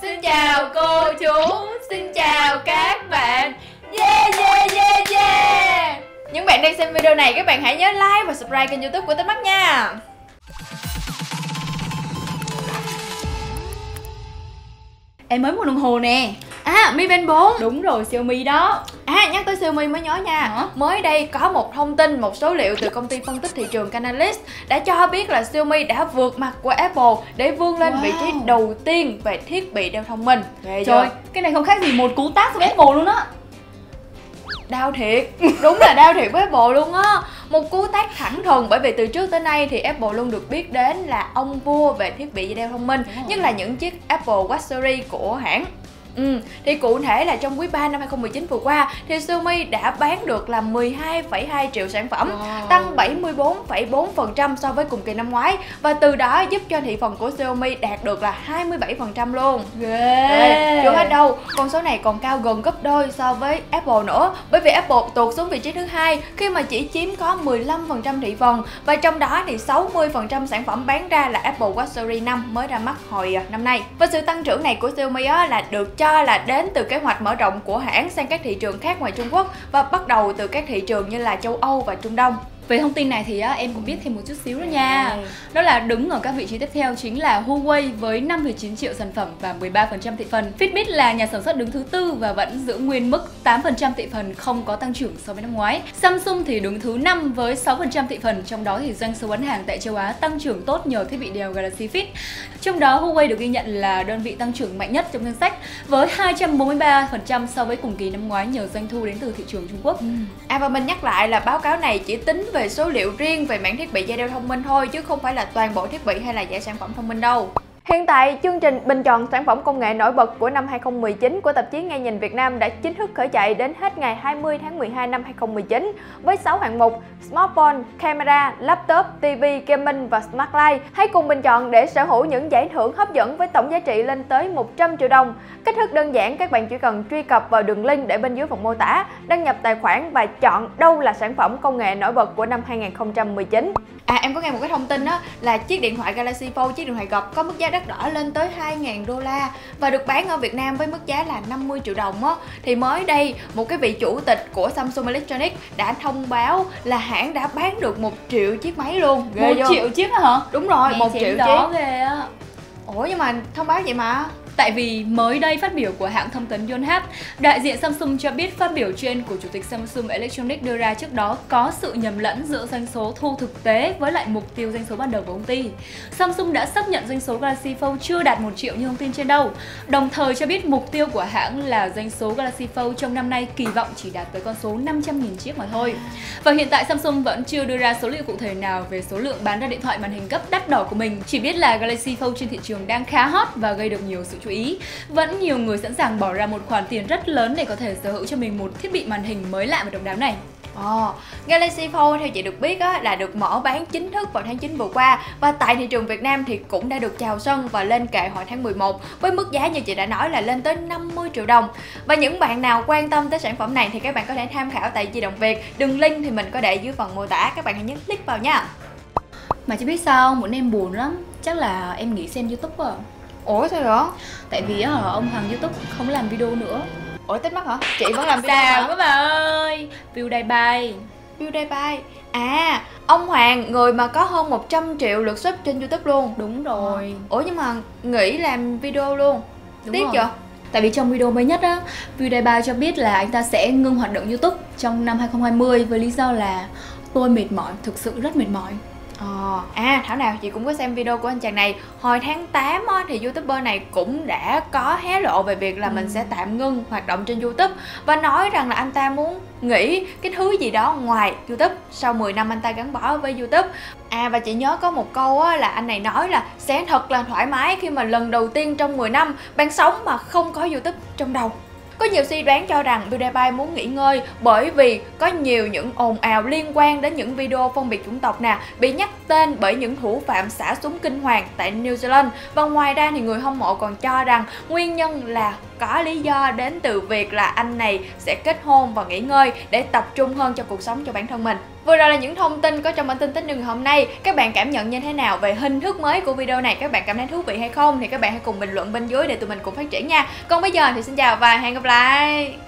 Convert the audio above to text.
Xin chào cô chú, xin chào các bạn. Yeah yeah yeah yeah. Những bạn đang xem video này, các bạn hãy nhớ like và subscribe kênh YouTube của Tích Mắt nha. Em mới mua đồng hồ nè. Mi Band 4. Đúng rồi, Xiaomi đó. Nhắc tới Xiaomi mới nhớ nha. Mới đây có một thông tin, một số liệu từ công ty phân tích thị trường Canalys đã cho biết là Xiaomi đã vượt mặt của Apple để vươn lên vị trí đầu tiên về thiết bị đeo thông minh. Trời, cái này không khác gì một cú tát của Apple luôn á. Đau thiệt, đúng là đau thiệt với Apple luôn á. Một cú tát thẳng thừng, bởi vì từ trước tới nay thì Apple luôn được biết đến là ông vua về thiết bị đeo thông minh, nhất là những chiếc Apple Watch series của hãng. Thì cụ thể là trong quý 3 năm 2019 vừa qua thì Xiaomi đã bán được là 12,2 triệu sản phẩm, tăng 74,4% so với cùng kỳ năm ngoái, và từ đó giúp cho thị phần của Xiaomi đạt được là 27% luôn. Chưa hết đâu, con số này còn cao gần gấp đôi so với Apple nữa, bởi vì Apple tụt xuống vị trí thứ hai khi mà chỉ chiếm có 15% thị phần, và trong đó thì 60% sản phẩm bán ra là Apple Watch Series 5 mới ra mắt hồi năm nay. Và sự tăng trưởng này của Xiaomi là được cho là đến từ kế hoạch mở rộng của hãng sang các thị trường khác ngoài Trung Quốc, và bắt đầu từ các thị trường như là châu Âu và Trung Đông. Về thông tin này thì em cũng biết thêm một chút xíu nữa nha. Đó là đứng ở các vị trí tiếp theo chính là Huawei với 5,9 triệu sản phẩm và 13% thị phần. Fitbit là nhà sản xuất đứng thứ tư và vẫn giữ nguyên mức 8% thị phần, không có tăng trưởng so với năm ngoái. Samsung thì đứng thứ 5 với 6% thị phần, trong đó thì doanh số bán hàng tại châu Á tăng trưởng tốt nhờ thiết bị đeo Galaxy Fit. Trong đó Huawei được ghi nhận là đơn vị tăng trưởng mạnh nhất trong danh sách với 243% so với cùng kỳ năm ngoái nhờ doanh thu đến từ thị trường Trung Quốc. Và mình nhắc lại là báo cáo này chỉ tính về số liệu riêng về mảng thiết bị dây đeo thông minh thôi, chứ không phải là toàn bộ thiết bị hay là giải sản phẩm thông minh đâu. Hiện tại, chương trình bình chọn sản phẩm công nghệ nổi bật của năm 2019 của tạp chí Nghe Nhìn Việt Nam đã chính thức khởi chạy đến hết ngày 20 tháng 12 năm 2019 với 6 hạng mục: smartphone, camera, laptop, TV, gaming và smart life. Hãy cùng bình chọn để sở hữu những giải thưởng hấp dẫn với tổng giá trị lên tới 100 triệu đồng. Cách thức đơn giản, các bạn chỉ cần truy cập vào đường link để bên dưới phần mô tả, đăng nhập tài khoản và chọn đâu là sản phẩm công nghệ nổi bật của năm 2019. Em có nghe một cái thông tin đó là chiếc điện thoại Galaxy Fold, chiếc điện thoại gập có mức giá đắt đỏ lên tới 2.000 đô la và được bán ở Việt Nam với mức giá là 50 triệu đồng á. Thì mới đây, một cái vị chủ tịch của Samsung Electronics đã thông báo là hãng đã bán được 1 triệu chiếc máy luôn. 1 triệu chiếc hả? Đúng rồi, 1 triệu chiếc. Ghê á. Ủa nhưng mà thông báo vậy mà. Tại vì mới đây phát biểu của hãng thông tấn Yonhap, đại diện Samsung cho biết phát biểu trên của chủ tịch Samsung Electronics đưa ra trước đó có sự nhầm lẫn giữa doanh số thu thực tế với lại mục tiêu doanh số ban đầu của công ty. Samsung đã xác nhận doanh số Galaxy Fold chưa đạt 1 triệu như thông tin trên đâu, đồng thời cho biết mục tiêu của hãng là doanh số Galaxy Fold trong năm nay kỳ vọng chỉ đạt tới con số 500.000 chiếc mà thôi. Và hiện tại Samsung vẫn chưa đưa ra số liệu cụ thể nào về số lượng bán ra điện thoại màn hình cấp đắt đỏ của mình, chỉ biết là Galaxy Fold trên thị trường đang khá hot và gây được nhiều sự chú ý. Vẫn nhiều người sẵn sàng bỏ ra một khoản tiền rất lớn để có thể sở hữu cho mình một thiết bị màn hình mới lạ và độc đáo này. Galaxy Fold theo chị được biết là được mở bán chính thức vào tháng 9 vừa qua, và tại thị trường Việt Nam thì cũng đã được chào sân và lên kệ hồi tháng 11 với mức giá như chị đã nói là lên tới 50 triệu đồng. Và những bạn nào quan tâm tới sản phẩm này thì các bạn có thể tham khảo tại Di động Việt, đường link thì mình có để dưới phần mô tả, các bạn hãy nhấn click vào nha. Mà chị biết sao không? Bữa nay em buồn lắm, chắc là em nghỉ xem YouTube à. Ủa sao vậy? Tại vì ông Hoàng YouTube không làm video nữa. Ủa Tích Mắt hả? Chị vẫn làm video hả? Quá bà ơi. PewDiePie. Ông Hoàng, người mà có hơn 100 triệu lượt sub trên YouTube luôn. Đúng rồi. Ủa nhưng mà nghỉ làm video luôn. Tiếc chưa? Tại vì trong video mới nhất PewDiePie cho biết là anh ta sẽ ngưng hoạt động YouTube trong năm 2020 với lý do là tôi mệt mỏi, thực sự rất mệt mỏi. Thảo nào chị cũng có xem video của anh chàng này. Hồi tháng 8 thì YouTuber này cũng đã có hé lộ về việc là mình sẽ tạm ngưng hoạt động trên YouTube, và nói rằng là anh ta muốn nghĩ cái thứ gì đó ngoài YouTube sau 10 năm anh ta gắn bó với YouTube. Và chị nhớ có một câu là anh này nói là sẽ thật là thoải mái khi mà lần đầu tiên trong 10 năm bạn sống mà không có YouTube trong đầu. Có nhiều suy đoán cho rằng PewDiePie muốn nghỉ ngơi bởi vì có nhiều những ồn ào liên quan đến những video phân biệt chủng tộc bị nhắc tên bởi những thủ phạm xả súng kinh hoàng tại New Zealand. Và ngoài ra thì người hâm mộ còn cho rằng nguyên nhân là có lý do đến từ việc là anh này sẽ kết hôn và nghỉ ngơi để tập trung hơn cho cuộc sống cho bản thân mình. Vừa rồi là những thông tin có trong bản tin Tech News ngày hôm nay. Các bạn cảm nhận như thế nào về hình thức mới của video này? Các bạn cảm thấy thú vị hay không? Thì các bạn hãy cùng bình luận bên dưới để tụi mình cùng phát triển nha. Còn bây giờ thì xin chào và hẹn gặp lại.